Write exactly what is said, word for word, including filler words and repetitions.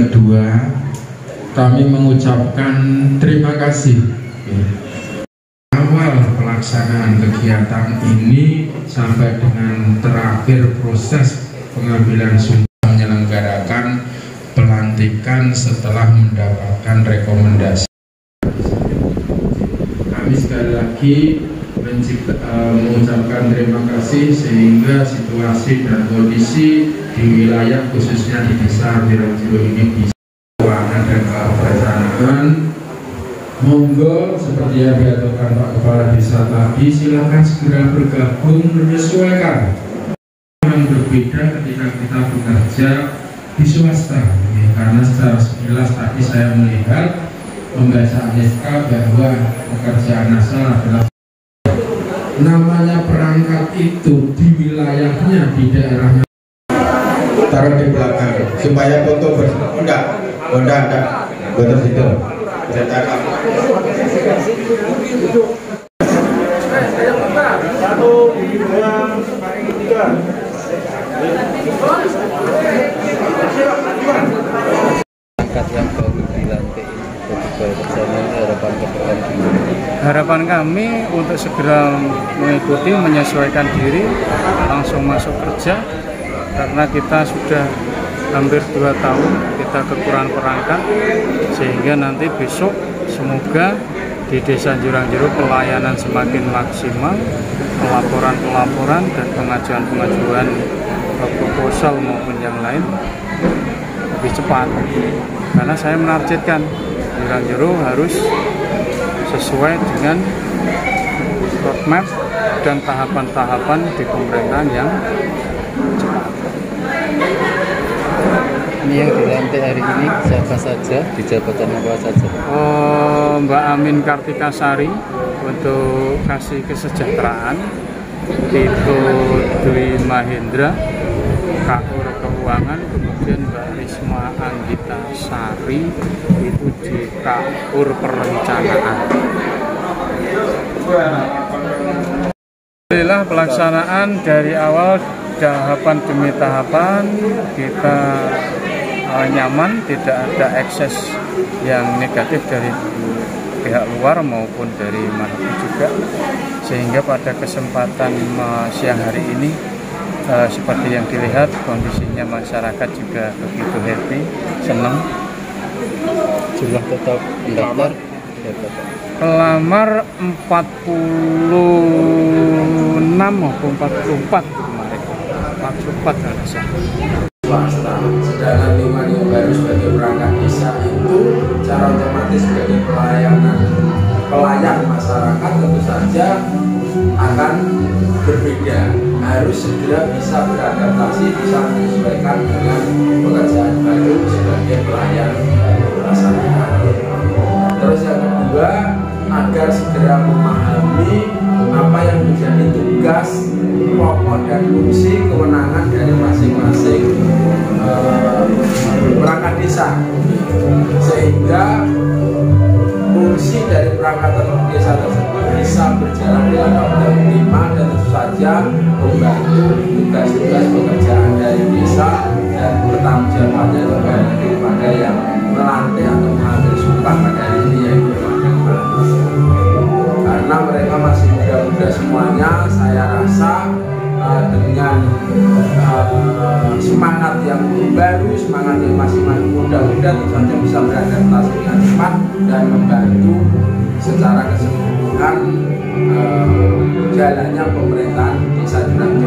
kedua, kami mengucapkan terima kasih awal pelaksanaan kegiatan ini sampai dengan terakhir proses pengambilan sumpah menyelenggarakan pelantikan setelah mendapatkan rekomendasi. Kami sekali lagi mencipta, uh, mengucapkan terima kasih sehingga situasi dan kondisi di wilayah khususnya di desa Wirangjuru ini bisa keuangan dan perencanaan. Monggo seperti yang diaturkan Pak Kepala Desa tadi, silakan segera bergabung menyesuaikan yang berbeda ketika kita bekerja di swasta, ya, karena secara sekilas tadi saya melihat membaca S K bahwa pekerjaan asal adalah namanya perangkat itu di wilayahnya, di daerahnya. Taruh di belakang supaya foto bersama. Enggak, enggak, enggak, foto situ. Cetakkan. Satu, dua, tiga. Yang baru dilantik harapan ke depan. Harapan kami untuk segera mengikuti, menyesuaikan diri, langsung masuk kerja, karena kita sudah hampir dua tahun kita kekurangan perangkat, sehingga nanti besok semoga di Desa Wirangjuru pelayanan semakin maksimal, pelaporan-pelaporan dan pengajuan-pengajuan proposal maupun yang lain lebih cepat, karena saya menargetkan Wirangjuru harus sesuai dengan roadmap dan tahapan-tahapan di pemerintahan yang cepat. Ini yang dilantik hari ini siapa saja, di jabatan apa saja? Oh, Mbak Amin Kartikasari untuk kasih kesejahteraan, Tito Dwi Mahendra Kaur Keuangan, kemudian Mbak Risma Anggita Sari itu di Kaur Perencanaan. Alhamdulillah pelaksanaan dari awal tahapan demi tahapan kita uh, nyaman, tidak ada ekses yang negatif dari pihak luar maupun dari manapun juga, sehingga pada kesempatan uh, siang hari ini uh, seperti yang dilihat kondisinya masyarakat juga begitu happy, senang. Jumlah total pendaftar pelamar empat puluh enam maupun empat puluh empat kemarin, empat puluh empat ada sah. Swasta, sedangkan lima yang baru sebagai perangkat desa itu secara otomatis sebagai pelayanan pelayan masyarakat tentu saja akan berbeda, harus segera bisa beradaptasi, bisa menyesuaikan dengan pekerjaan baru sebagai pelayan masyarakat. Terus yang kedua, agar segera memahami apa yang menjadi tugas pokok dan fungsi kewenangan dari masing-masing uh, perangkat desa, sehingga fungsi dari perangkat desa tersebut bisa berjalan dengan optimal dan tentu saja membantu tugas-tugas pekerjaan dari desa dan bertanggung jawabnya kepada yang melantik atau mengambil sumpah pada hari ini, yaitu karena mereka masih muda-muda semuanya. Saya rasa uh, dengan uh, semangat yang baru, semangat yang masih muda-muda, tentu saja bisa beradaptasi dengan cepat dan membantu secara keseluruhan uh, jalannya pemerintahan desa Wirangjuru.